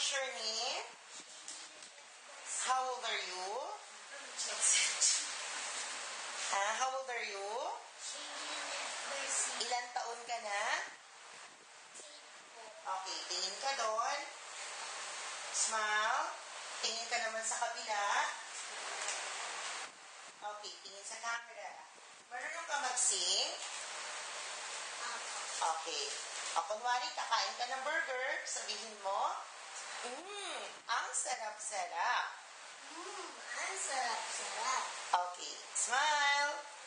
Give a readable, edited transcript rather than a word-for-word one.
What's your name? How old are you? How old are you? Ilan taon ka na? Okay, tingin ka doon. Smile. Tingin ka naman sa kabila. Okay, tingin sa camera. Marunong ka mag-sing? Okay. O, kunwari, kakain ka ng burger, sabihin mo, ang sarap-sarap. Ang sarap-sarap. Okay, smile.